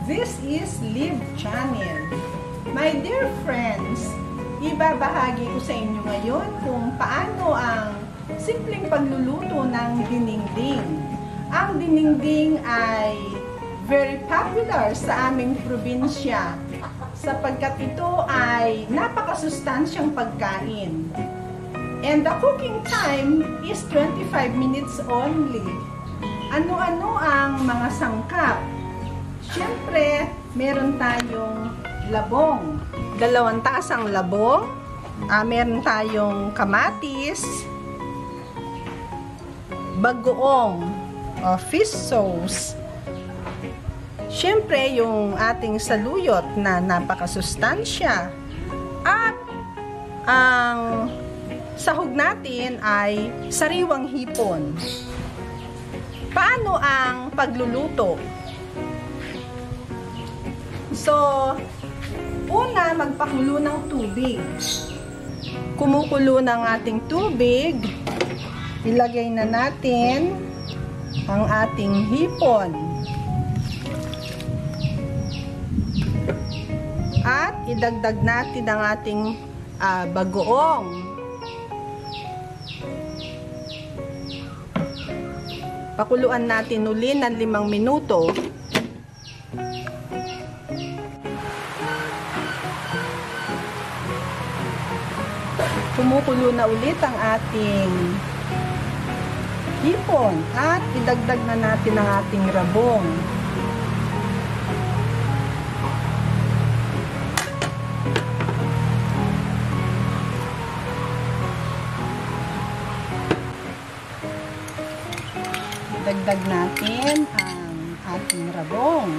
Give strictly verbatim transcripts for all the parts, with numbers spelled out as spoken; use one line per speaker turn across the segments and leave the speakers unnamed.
This is Live Channel. My dear friends, ibabahagi ko sa inyo ngayon kung paano ang simpleng pagluluto ng dinengdeng. Ang dinengdeng ay very popular sa aming probinsya sapagkat ito ay napakasustansyang pagkain. And the cooking time is twenty-five minutes only. Ano-ano ang mga sangkap? Siyempre, meron tayong labong. Dalawang tasang labong. Uh, meron tayong kamatis. Bagoong o fish sauce. Siyempre, yung ating saluyot na napakasustansya. At ang sahog natin ay sariwang hipon. Paano ang pagluluto? So, una, magpakulo ng tubig. Kumukulo ng ating tubig. Ilagay na natin ang ating hipon. At idagdag natin ang ating uh, bagoong. Pakuluan natin uli ng limang minuto. Kumukulo na ulit ang ating hipon at idagdag na natin ang ating rabong. Dagdag natin ang ating rabong.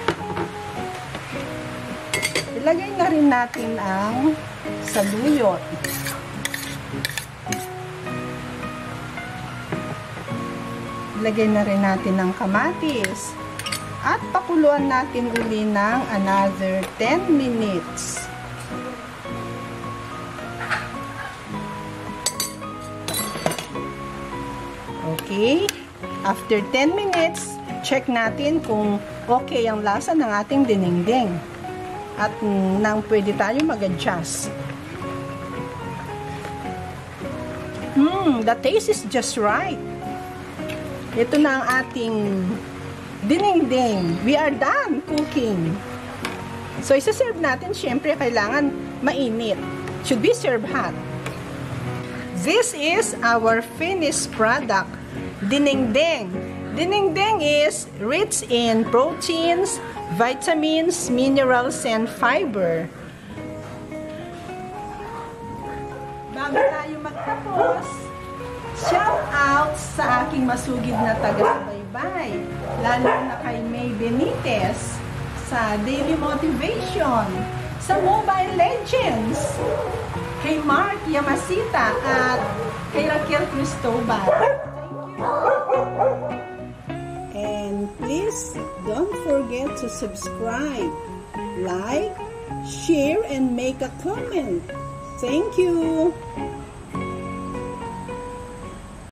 Ilagay na rin natin ang saluyot. Ilagay na rin natin ang kamatis. At pakuluan natin uli ng another ten minutes. Okay. After ten minutes, check natin kung okay ang lasa ng ating dinengdeng. At nang pwede tayo mag-adjust. Hmm, the taste is just right. Ito na ang ating dinengdeng. We are done cooking. So, isa-serve natin. Siyempre, kailangan mainit. Should be served hot. This is our finished product. Dinengdeng. Dinengdeng is rich in proteins, vitamins, minerals, and fiber. Bago tayo magtapos, shout out sa aking masugid na taga-subaybay, lalo na kay May Benitez sa Daily Motivation, sa Mobile Legends, kay Mark Yamasita at kay Raquel Cristobal. And please don't forget to subscribe, like, share, and make a comment. Thank you.